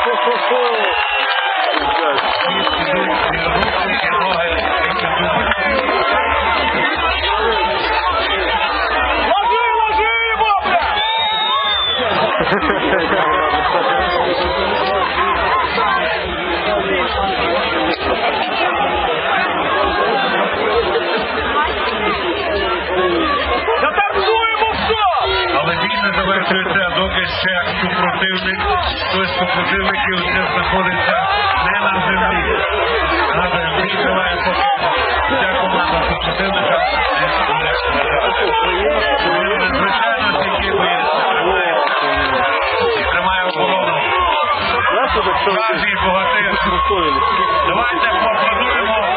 Але війна завершується, доки ще супротивник, хтось з супротивників ще знаходиться не на землі. На землі триває поки вся команда супротивника не звичайно тільки боїться і тримає оборону. Справжній богатир. Давайте поаплодуємо.